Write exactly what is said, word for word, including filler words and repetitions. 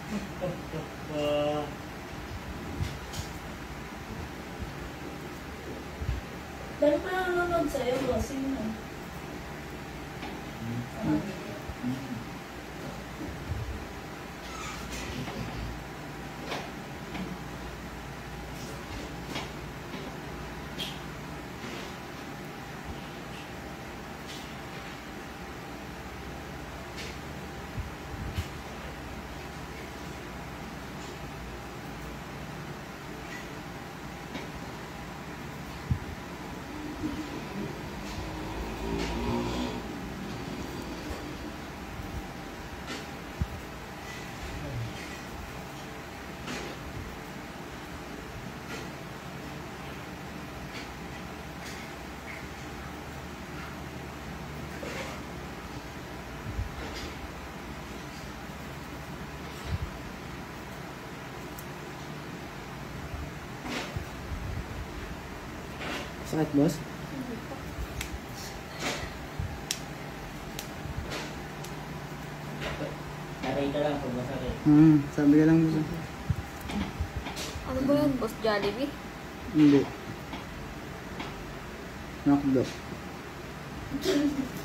Dahil pa nanonood sa'yo, bossing na. Ah. Sakit, boss? Taray ka lang kung masakit. Hmm, sabi ka lang, boss. Ano ba yun, boss? Jollibee? Hindi. Knocked up.